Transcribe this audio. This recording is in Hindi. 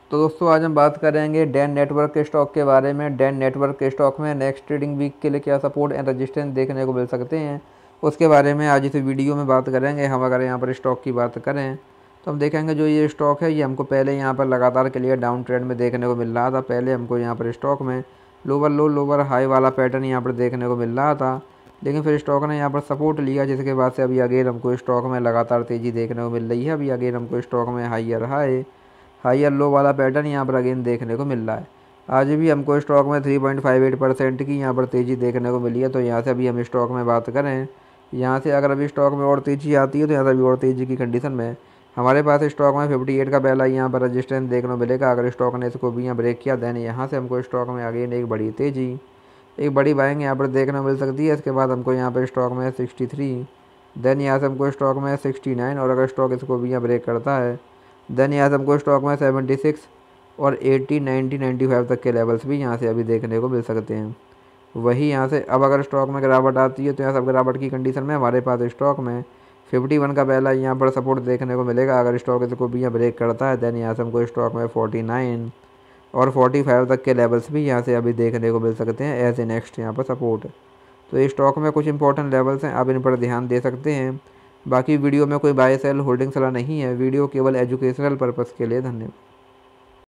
तो दोस्तों आज हम बात करेंगे डैन नेटवर्क के स्टॉक के बारे में। डैन नेटवर्क के स्टॉक में नेक्स्ट ट्रेडिंग वीक के लिए क्या सपोर्ट एंड रेजिस्टेंस देखने को मिल सकते हैं, उसके बारे में आज इस वीडियो में बात करेंगे। हम अगर यहाँ पर स्टॉक की बात करें तो हम देखेंगे जो ये स्टॉक है ये हमको पहले यहाँ पर लगातार क्लियर डाउन ट्रेंड में देखने को मिल रहा था। पहले हमको यहाँ पर स्टॉक में लोअर लो लोअर हाई वाला पैटर्न यहाँ पर देखने को मिल रहा था, लेकिन फिर स्टॉक ने यहाँ पर सपोर्ट लिया, जिसके बाद से अभी अगेन हमको स्टॉक में लगातार तेज़ी देखने को मिल रही है। अभी अगेन हमको स्टॉक में हाई लो वाला पैटर्न यहाँ पर अगेन देखने को मिल रहा है। आज भी हमको स्टॉक में 3.58% की यहाँ पर तेज़ी देखने को मिली है। तो यहाँ से अभी हम स्टॉक में बात करें, यहाँ से अगर अभी स्टॉक में और तेज़ी आती है तो यहाँ से अभी और तेज़ी की कंडीशन में हमारे पास स्टॉक में 58 का पहला यहाँ पर रजिस्टेंस देखने को मिलेगा। अगर स्टॉक ने इसको भी यहाँ ब्रेक किया देन यहाँ से हमको स्टॉक में अगेन एक बड़ी तेज़ी, एक बड़ी बाइंग यहाँ पर देखने को मिल सकती है। इसके बाद हमको यहाँ पर स्टॉक में 63, देन यहाँ से हमको स्टॉक में 69, और अगर स्टॉक इसको भी यहाँ ब्रेक करता है देन यहाँ से हमको स्टॉक में 76 और 80, 90, 95 तक के लेवल्स भी यहाँ से अभी देखने को मिल सकते हैं। वही यहाँ से अब अगर स्टॉक में गिरावट आती है तो यहाँ सब गिरावट की कंडीशन में हमारे पास स्टॉक में 51 का पहला यहाँ पर सपोर्ट देखने को मिलेगा। अगर स्टॉक इसको भी यहाँ ब्रेक करता है देन यहाँ से हमको स्टॉक में 49 और 45 तक के लेवल्स भी यहाँ से अभी देखने को मिल सकते हैं एज ए नेक्स्ट यहाँ पर सपोर्ट। तो इस स्टॉक में कुछ इंपॉर्टेंट लेवल्स हैं, आप इन पर ध्यान दे सकते हैं। बाकी वीडियो में कोई बाय सेल होल्डिंग सलाह नहीं है, वीडियो केवल एजुकेशनल पर्पज़ के लिए। धन्यवाद।